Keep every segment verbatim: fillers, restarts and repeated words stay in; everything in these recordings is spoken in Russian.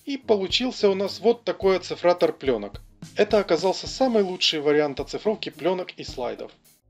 И получился у нас вот такой оцифратор пленок. Это оказался самый лучший вариант оцифровки пленок и слайдов.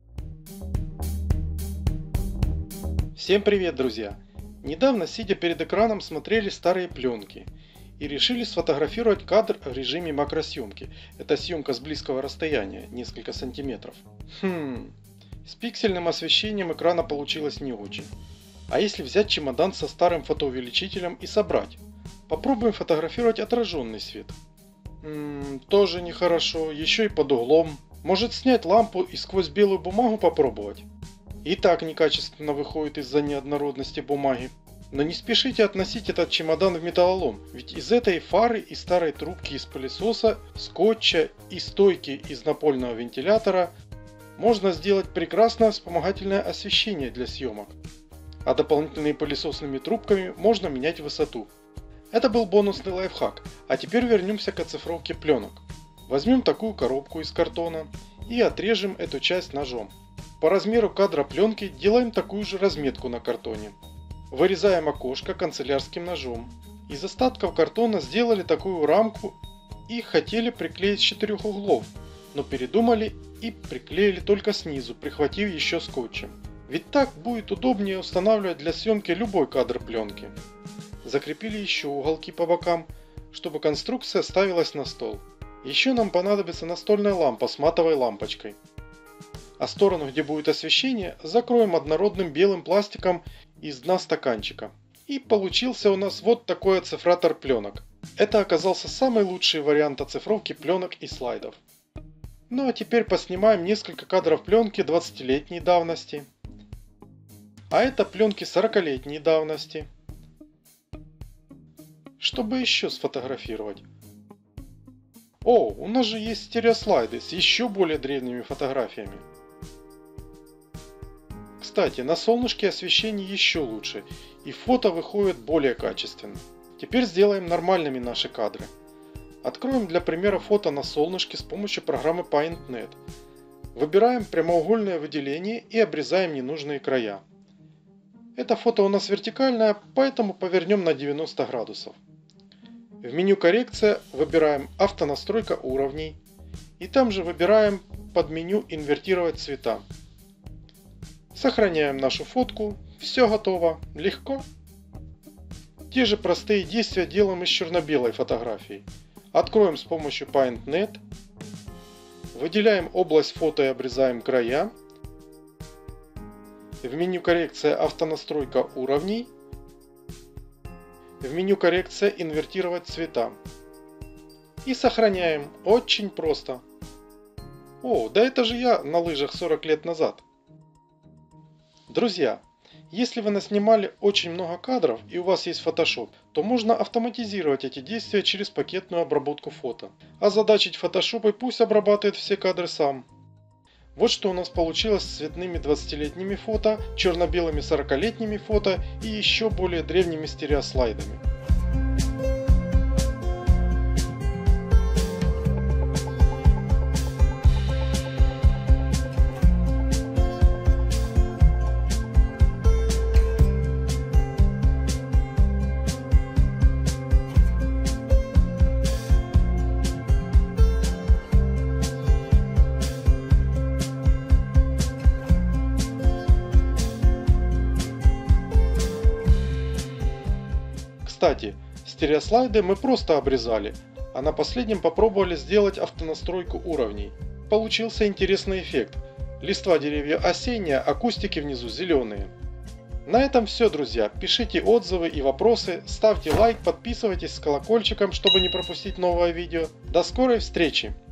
Всем привет, друзья! Недавно, сидя перед экраном, смотрели старые пленки и решили сфотографировать кадр в режиме макросъемки. Это съемка с близкого расстояния, несколько сантиметров. Хм, с пиксельным освещением экрана получилось не очень. А если взять чемодан со старым фотоувеличителем и собрать? Попробуем фотографировать отраженный свет. М-м, тоже нехорошо, еще и под углом. Может, снять лампу и сквозь белую бумагу попробовать? И так некачественно выходит из-за неоднородности бумаги. Но не спешите относить этот чемодан в металлолом, ведь из этой фары и старой трубки из пылесоса, скотча и стойки из напольного вентилятора можно сделать прекрасное вспомогательное освещение для съемок. А дополнительными пылесосными трубками можно менять высоту. Это был бонусный лайфхак, а теперь вернемся к оцифровке пленок. Возьмем такую коробку из картона и отрежем эту часть ножом. По размеру кадра пленки делаем такую же разметку на картоне. Вырезаем окошко канцелярским ножом. Из остатков картона сделали такую рамку и хотели приклеить с четырех углов, но передумали и приклеили только снизу, прихватив еще скотчем. Ведь так будет удобнее устанавливать для съемки любой кадр пленки. Закрепили еще уголки по бокам, чтобы конструкция ставилась на стол. Еще нам понадобится настольная лампа с матовой лампочкой. А сторону, где будет освещение, закроем однородным белым пластиком из дна стаканчика. И получился у нас вот такой оцифратор пленок. Это оказался самый лучший вариант оцифровки пленок и слайдов. Ну а теперь поснимаем несколько кадров пленки двадцатилетней давности. А это пленки сорокалетней давности. Чтобы еще сфотографировать. О, у нас же есть стереослайды с еще более древними фотографиями. Кстати, на солнышке освещение еще лучше, и фото выходит более качественно. Теперь сделаем нормальными наши кадры. Откроем для примера фото на солнышке с помощью программы PaintNet. Выбираем прямоугольное выделение и обрезаем ненужные края. Это фото у нас вертикальное, поэтому повернем на девяносто градусов. В меню «Коррекция» выбираем «Автонастройка уровней» и там же выбираем под меню «Инвертировать цвета». Сохраняем нашу фотку. Все готово. Легко. Те же простые действия делаем и с черно-белой фотографией. Откроем с помощью PaintNet. Выделяем область фото и обрезаем края. В меню «Коррекция» «Автонастройка уровней». В меню «Коррекция» «Инвертировать цвета». И сохраняем. Очень просто. О, да это же я на лыжах сорок лет назад. Друзья, если вы наснимали очень много кадров и у вас есть Photoshop, то можно автоматизировать эти действия через пакетную обработку фото. Озадачить Photoshop и пусть обрабатывает все кадры сам. Вот что у нас получилось с цветными двадцатилетними фото, черно-белыми сорокалетними фото и еще более древними стереослайдами. Кстати, стереослайды мы просто обрезали, а на последнем попробовали сделать автонастройку уровней. Получился интересный эффект. Листва деревья осенняя, а кустики внизу зеленые. На этом все, друзья. Пишите отзывы и вопросы, ставьте лайк, подписывайтесь с колокольчиком, чтобы не пропустить новое видео. До скорой встречи!